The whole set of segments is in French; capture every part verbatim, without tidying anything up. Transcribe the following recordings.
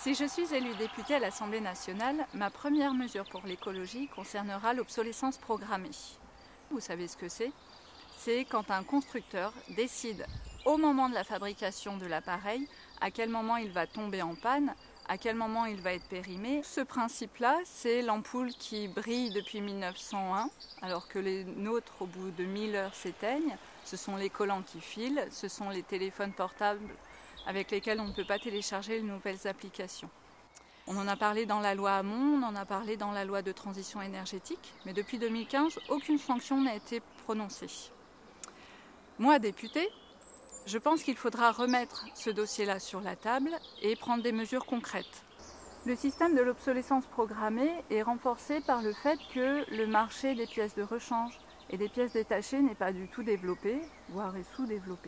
Si je suis élue députée à l'Assemblée nationale, ma première mesure pour l'écologie concernera l'obsolescence programmée. Vous savez ce que c'est? C'est quand un constructeur décide au moment de la fabrication de l'appareil à quel moment il va tomber en panne, à quel moment il va être périmé. Ce principe-là, c'est l'ampoule qui brille depuis mille neuf cent un, alors que les nôtres, au bout de mille heures, s'éteignent. Ce sont les collants qui filent, ce sont les téléphones portables avec lesquels on ne peut pas télécharger de nouvelles applications. On en a parlé dans la loi Hamon, on en a parlé dans la loi de transition énergétique, mais depuis deux mille quinze, aucune sanction n'a été prononcée. Moi, députée, je pense qu'il faudra remettre ce dossier-là sur la table et prendre des mesures concrètes. Le système de l'obsolescence programmée est renforcé par le fait que le marché des pièces de rechange et des pièces détachées n'est pas du tout développé, voire est sous-développé.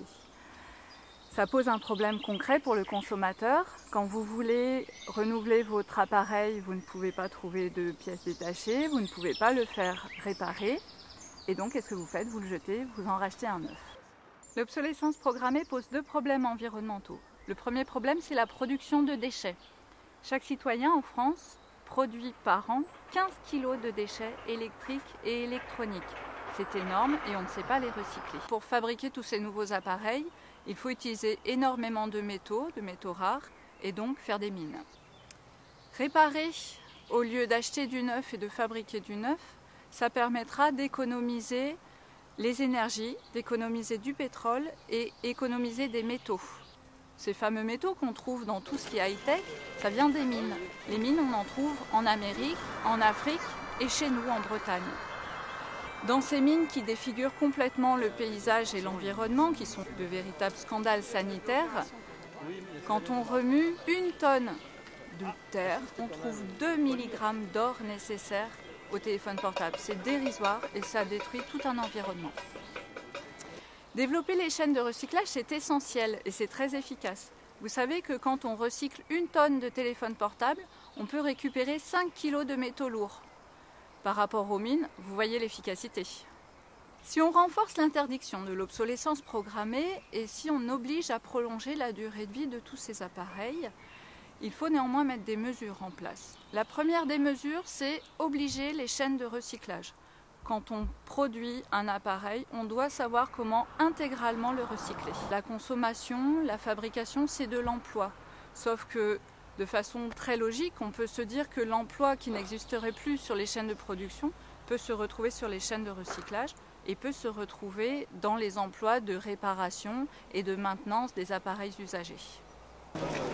Ça pose un problème concret pour le consommateur. Quand vous voulez renouveler votre appareil, vous ne pouvez pas trouver de pièces détachées, vous ne pouvez pas le faire réparer. Et donc, qu'est-ce que vous faites? Vous le jetez, vous en rachetez un neuf. L'obsolescence programmée pose deux problèmes environnementaux. Le premier problème, c'est la production de déchets. Chaque citoyen en France produit par an quinze kilos de déchets électriques et électroniques. C'est énorme et on ne sait pas les recycler. Pour fabriquer tous ces nouveaux appareils, il faut utiliser énormément de métaux, de métaux rares, et donc faire des mines. Réparer au lieu d'acheter du neuf et de fabriquer du neuf, ça permettra d'économiser les énergies, d'économiser du pétrole et économiser des métaux. Ces fameux métaux qu'on trouve dans tout ce qui est high-tech, ça vient des mines. Les mines, on en trouve en Amérique, en Afrique et chez nous en Bretagne. Dans ces mines qui défigurent complètement le paysage et l'environnement, qui sont de véritables scandales sanitaires, quand on remue une tonne de terre, on trouve deux milligrammes d'or nécessaires au téléphone portable. C'est dérisoire et ça détruit tout un environnement. Développer les chaînes de recyclage, c'est essentiel et c'est très efficace. Vous savez que quand on recycle une tonne de téléphone portable, on peut récupérer cinq kilos de métaux lourds. Par rapport aux mines, vous voyez l'efficacité. Si on renforce l'interdiction de l'obsolescence programmée et si on oblige à prolonger la durée de vie de tous ces appareils, il faut néanmoins mettre des mesures en place. La première des mesures, c'est obliger les chaînes de recyclage. Quand on produit un appareil, on doit savoir comment intégralement le recycler. La consommation, la fabrication, c'est de l'emploi. Sauf que, de façon très logique, on peut se dire que l'emploi qui n'existerait plus sur les chaînes de production peut se retrouver sur les chaînes de recyclage et peut se retrouver dans les emplois de réparation et de maintenance des appareils usagés.